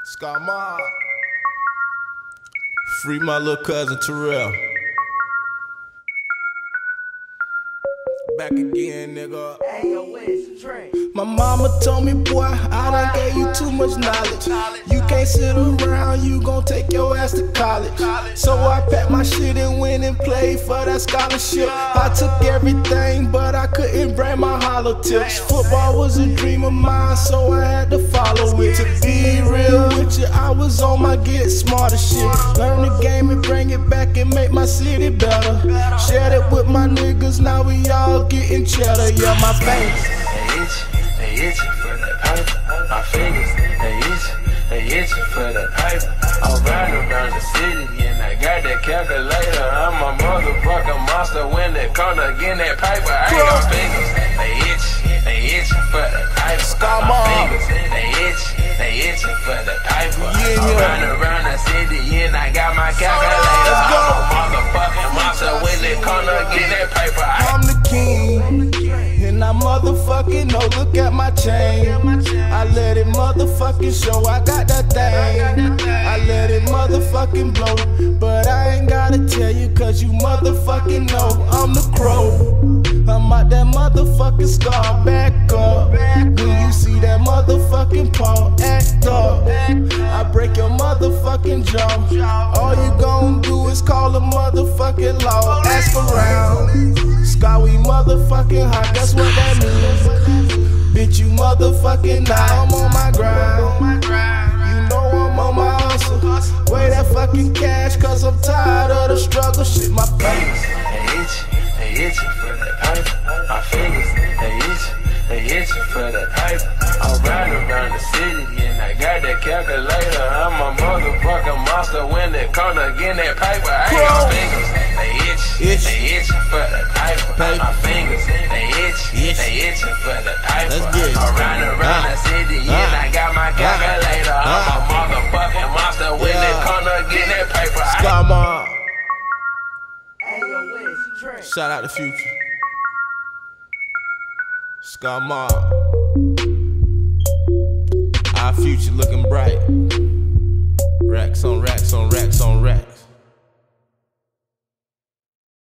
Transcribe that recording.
Scamar. Free my little cousin Terrell. Back again, nigga. Hey, yo, where's the train? My mama told me, boy, I done gave you too much knowledge. You can't sit around, you gon' take your ass to college. So I packed my shit and went and played for that scholarship. I took everything, but I couldn't bring my hollow tips. Football was a dream of mine, so I had to follow it. To be real with you, I was on my get smarter shit. Learn the game and bring it back and make my city better. Shared it with my niggas, now we all getting cheddar. Yeah, my face. They itchin' for that paper. My fingers, they itchin' for that paper. I'm riding around the city and I got that calculator. I'm a motherfucking monster when they come to get that paper. I ain't got fingers, they itchin' for that paper. My fingers, they itchin' for that paper. I'm riding around the city and I got my calculator. I'm a motherfucking monster when they come to get that paper. I'm the king. And I motherfucking know, look at my chain. I let it motherfucking show, I got that thing. I let it motherfucking blow, but I ain't gotta tell you cause you motherfucking know I'm the crow. I'm out that motherfucking scar, back up. When you see that motherfucking paw, act up. I break your motherfucking jaw. All you gon' do is call a motherfucking law. Ask around. Sky, we motherfucking hot, that's what that means. Bitch, you motherfucking now, I'm on my grind. You know I'm on my hustle. Weigh that fucking cash, cause I'm tired of the struggle. Shit, my face. They itchin' for that paper. My fingers, they itchin' for that paper. I'm riding around the city and I got that calculator. I'm a motherfucking monster when they come to get that paper. I ain't got fingers, they itchin' for that paper. My fingers, they itchin' for that paper. I'm riding around the city and I got my calculator. I'm a motherfucking monster when they come to get that paper. Scamar. Hey, yo, where's the train? Shout out to Future. Scamar. Our future looking bright. Racks on racks on racks on racks.